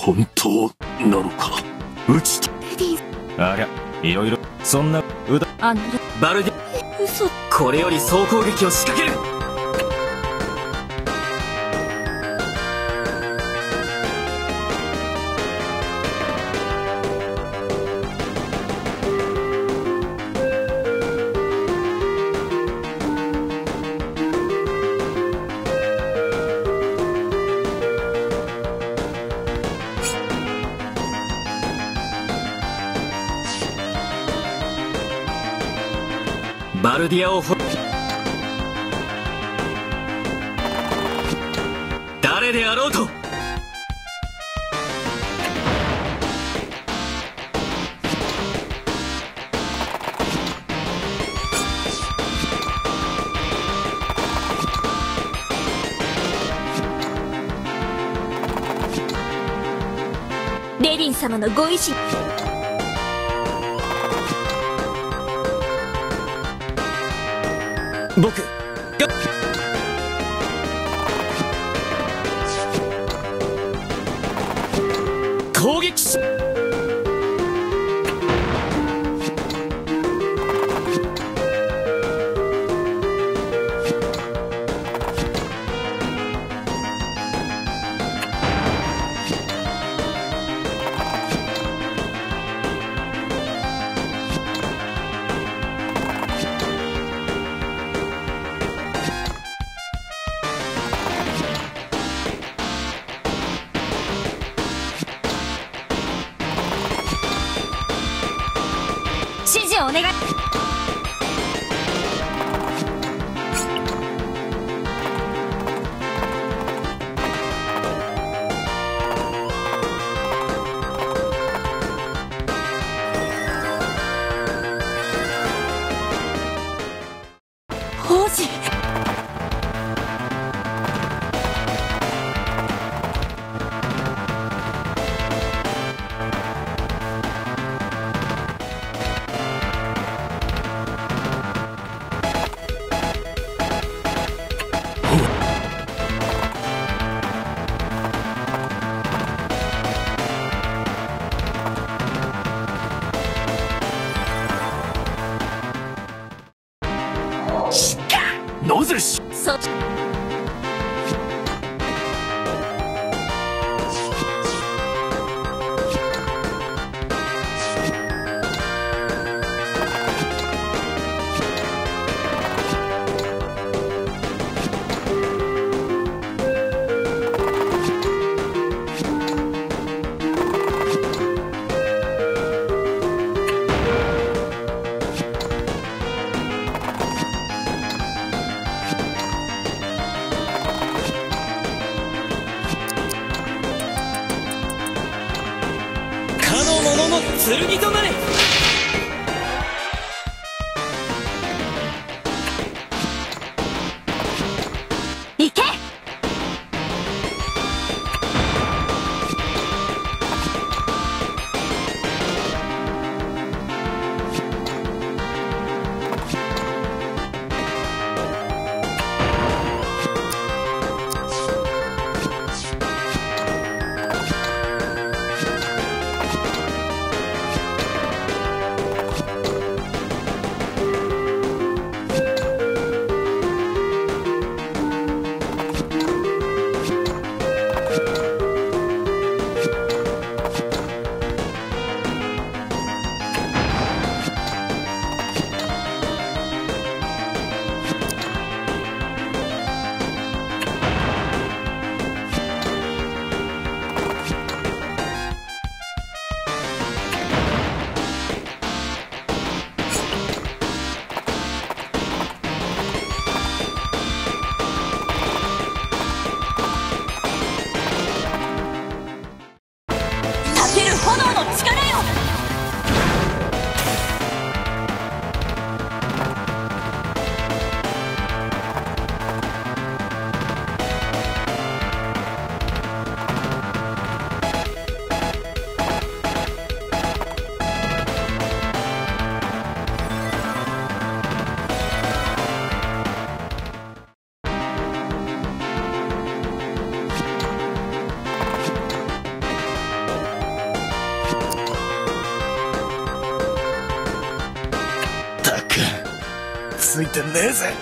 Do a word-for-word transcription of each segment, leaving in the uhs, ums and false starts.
本当なのか。うちとレディー。 ありゃ、いろいろそんな歌あのバルディ。 嘘。 これより総攻撃を仕掛ける。バルディアをほ誰であろうとレディン様のご意志。 僕が攻撃し指示をお願い。王子。 なぜしそかの者の剣となれ。 行け。 ついてねえぜ。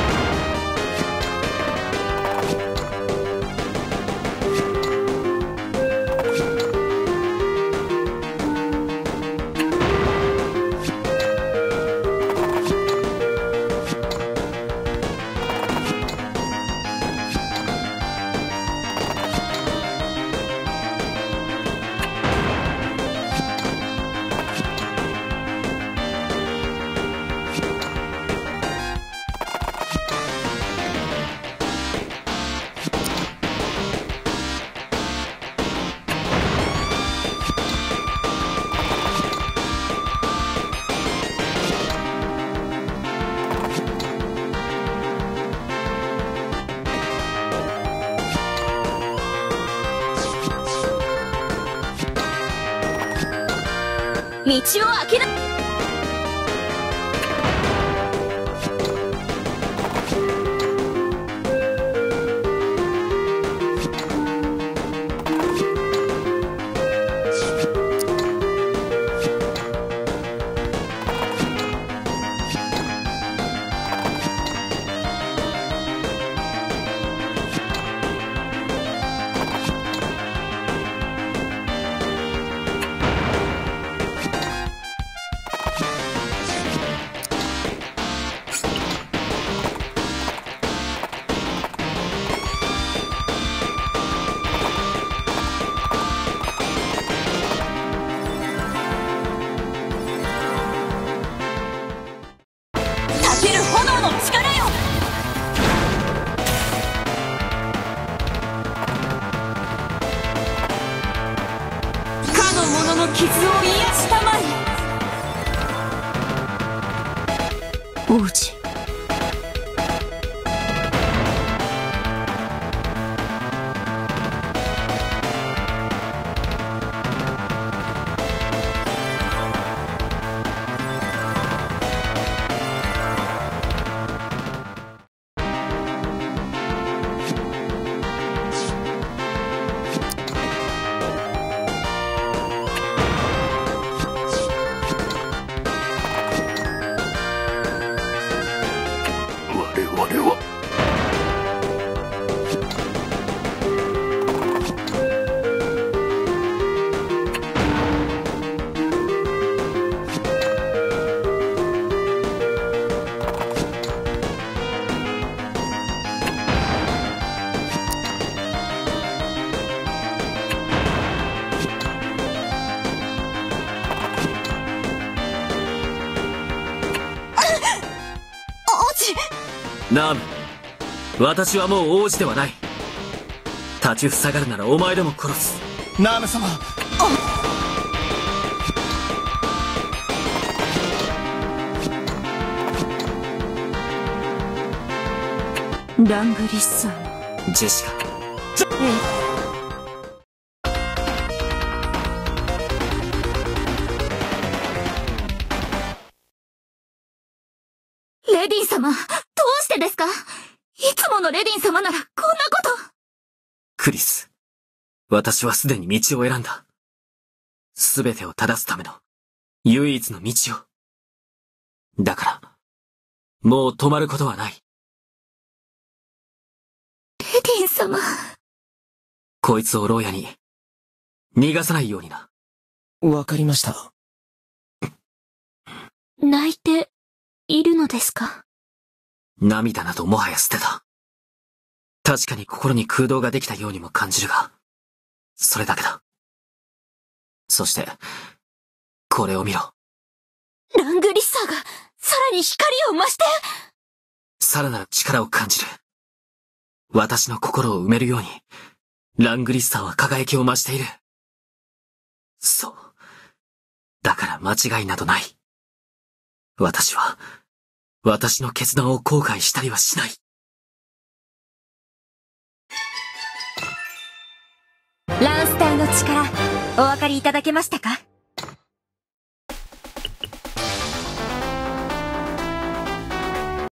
道を開けな。ける炎の力よ。かの者の傷を癒したまえ。王子。 ナーム、私はもう王子ではない。立ちふさがるならお前でも殺す。 ナーム様。 ラングリッサーのジェシカ。 レディン様、どうしてですか？いつものレディン様ならこんなこと。 クリス、私はすでに道を選んだ。すべてを正すための唯一の道を。だから、もう止まることはない。 レディン様。 こいつを牢屋に逃がさないようにな。 わかりました。 泣いているのですか？ 涙などもはや捨てた。確かに心に空洞ができたようにも感じるが、それだけだ。そして、これを見ろ。 ラングリッサーがさらに光を増して。 さらなる力を感じる。私の心を埋めるように、ラングリッサーは輝きを増している。そう。だから間違いなどない。私は、私の決断を後悔したりはしない。 ランスターの力、お分かりいただけましたか？